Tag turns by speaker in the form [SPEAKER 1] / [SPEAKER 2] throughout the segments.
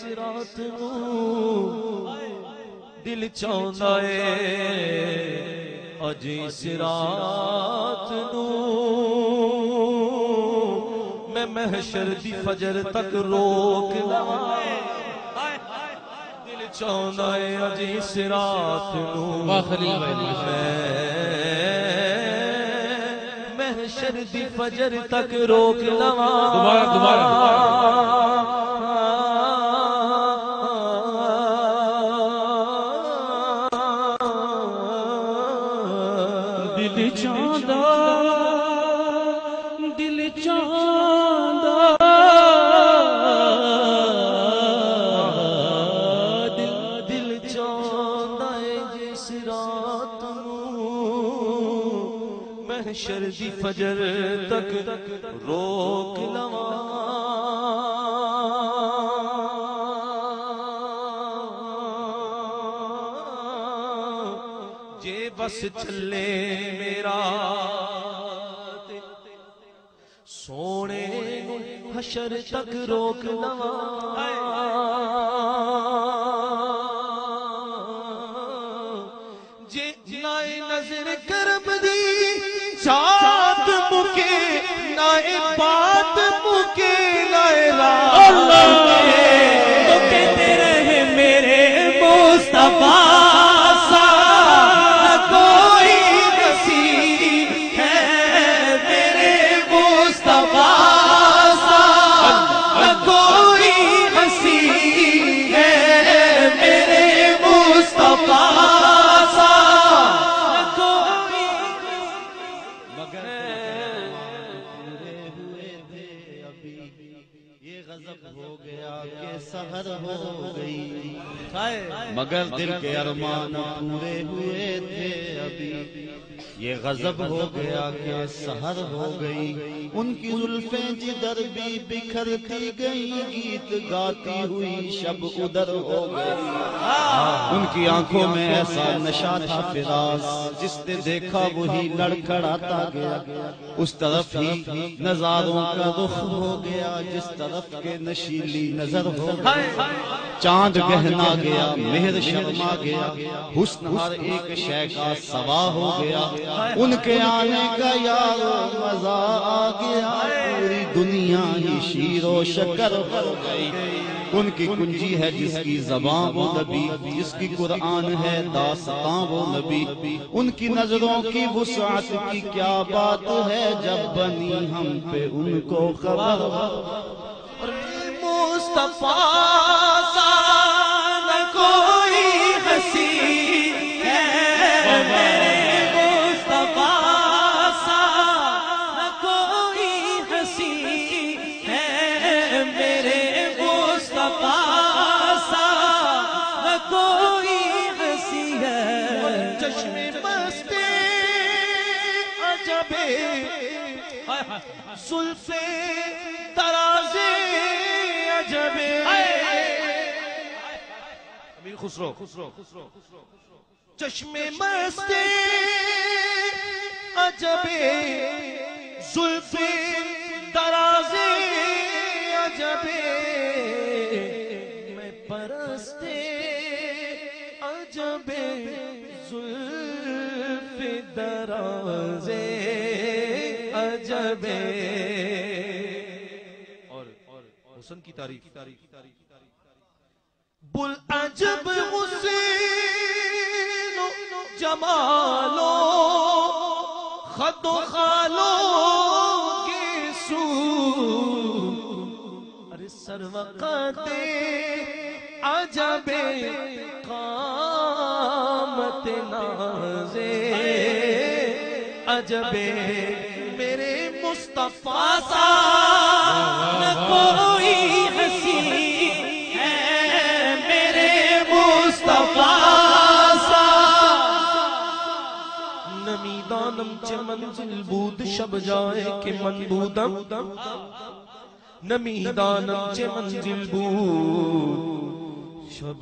[SPEAKER 1] رات نو دل چاہندا اے اج اس رات نو میں محشر دی فجر تک روک لواں دل چاہندا اے اج اس رات نو محشر دی فجر تک روک لواں
[SPEAKER 2] دوبارہ
[SPEAKER 1] محشر دی فجر تک روک لواں جے بس چلے میرا سونے حشر تک روک لواں جے نائے نظر کرب دی چاہت مکے نائے بات مکے نائے رات
[SPEAKER 3] تو کہتے رہے میرے مصطفیٰ سا کوئی نصیب ہے میرے مصطفیٰ سا کوئی نصیب ہے میرے مصطفیٰ سحر ہو گئی مگر دل کے ارمان پورے ہوئے تھے ابھی یہ غضب ہو گیا کہ سحر ہو گئی ان کی زلفیں جدھر بھی بکھرتی گئی گیت گاتی ہوئی شب ادھر ہو گئی ان کی آنکھوں میں ایسا نشہ تھا فراز جس نے دیکھا وہی لڑکھڑاتا گیا اس طرف ہی نظاروں کا رخ ہو گیا جس طرف کے نشیلی نظر ہو گئی چاند گہنا گیا مہر شرما گیا حسن ہر ایک شے کا سوا ہو گیا ان کے آنے کا یارو مزہ آ گیا پوری دنیا ہی شیر و شکر ہو گئی ان کی کنجی ہے جس کی زبان وہ نبی جس کی قرآن ہے داستان وہ نبی ان کی نظروں کی وسعت کی کیا بات ہے جب بنی ہم پہ ان کو خبر
[SPEAKER 1] مصطفیٰ سا نہ کوئی ہنسی ہے میرے مصطفیٰ سا نہ کوئی ہنسی ہے میرے مصطفیٰ سا نہ کوئی ہنسی ہے چشم مستے عجب زلفے درازے عجب امیر خسرو چشم مستے عجب زلفے درازے عجب میں پرستے عجب زلفے درازے عجب حسن کی تاریخ بل عجب حسین جمالو خد و خالو کے سو ارے سروقت عجب قامت نازے عجب میرے مصطفیٰ سا نہ کوئی ہنسی ہے میرے مصطفیٰ سا نمیدانم چه منزل بود شب جائے کہ من بودم نمیدانم چه منزل بود شب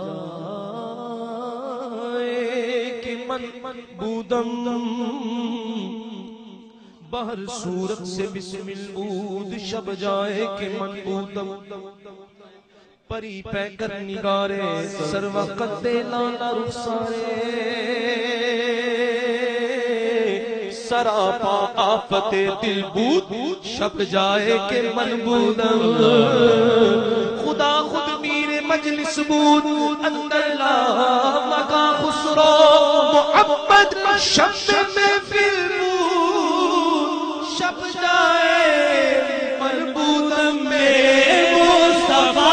[SPEAKER 1] جائے کہ من بودم بہر صورت سے بسم العود شب جائے کہ من بودم پری پہ کر نگارے سر وقت دے لانا رخسارے سراپا آفت دل بود شب جائے کہ من بودم خدا خود میر مجلس بود اندر لا مگا خسرو محمد شب میں فل بود شب جائے من بودم میں مصطفیٰ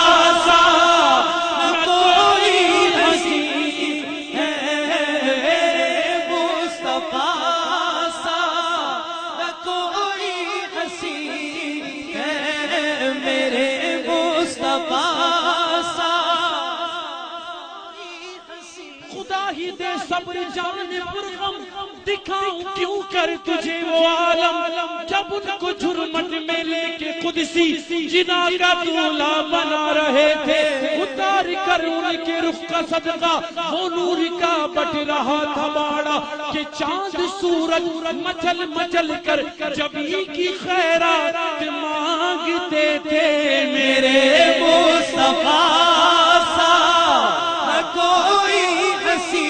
[SPEAKER 2] صبر جان پرغم دکھاؤں کیوں کر تجھے وہ عالم جب ان کو جرمٹ میں لے کے قدسی جنا کا دولہ بنا رہے تھے اتار کر ان کے رخ کا صدقہ وہ نور کا بٹ رہا تھا باڑا کہ چاند سورج مچل مچل کر جبی کی خیرات مانگتے تھے میرے مصطفیٰ سا کوئی ہنسی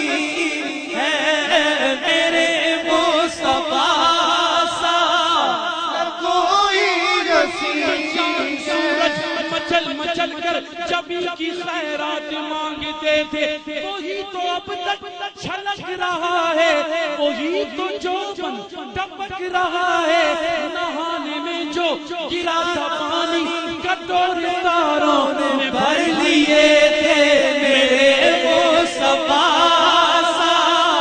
[SPEAKER 2] مچل کر جبی کی خیرات مانگتے تھے وہی تو اب تک چھلک رہا ہے وہی تو جوبن ٹپک رہا ہے نہانے میں جو گرا تھا پانی کٹور تاروں میں بھر لیے تھے میرے مصطفیٰ سا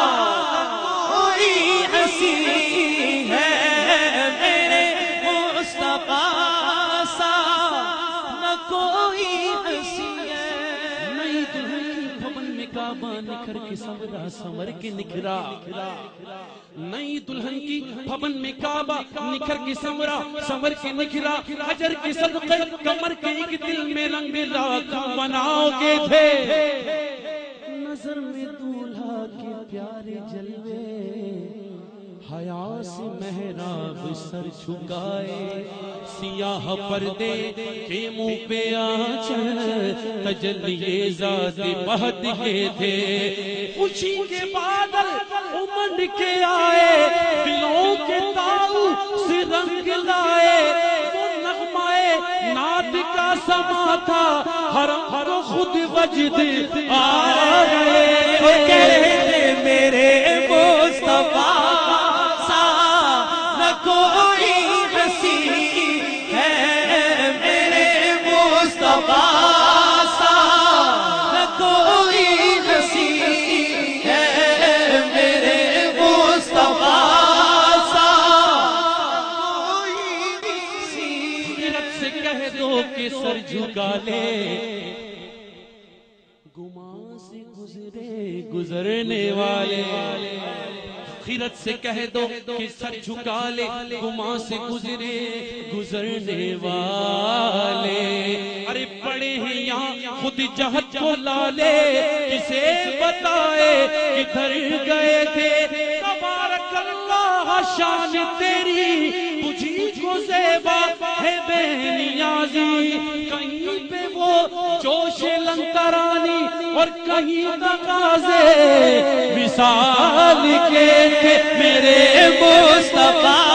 [SPEAKER 2] کوئی ہنسی ہے میرے مصطفیٰ سا کوئی ہنسی ہے نئی دلہن بھون میں کعبہ نکھر کے سورا سنور کے نکھرا نئی دلہن کی بھون میں کعبہ نکھر کے سنور کے نکھرا حجر کے صدقے کمر کے ایک دل میں رنگ لاکھ بناؤ کے تھے نظر میں دولہا کے پیارے جلوے حیا سے محراب سر جھکائے سیاہ پردے کے منہ پہ آنچل تجلی ذات بہت کے تھے خوشی کے بادل امنڈ کے آئے دلوں کے تاؤ سے رنگ لائے وہ نغمہ نعت کا سما تھا حرم کو خود وجد آئے کہتے میرے مصطفیٰ کوئی ہنسی ہے میرے مصطفیٰ سا کوئی ہنسی ہے میرے مصطفیٰ سا کوئی سیرت سے کہہ دو کہ سر جھکا لے گمان سے گزرنے والے خیرت سے کہہ دو کہ سر جھکا لے گماں سے گزرنے والے ارے پڑے ہیں یہاں خود جہت کو لالے کسے بتائے کدھر گئے تھے تبارک اللہ شان تیری تجھی کو زیبا ہے بے نیازی کہیں پہ وہ جوش لنترانی اور کہیں تقاضے مثال کے میرے مصطفیٰ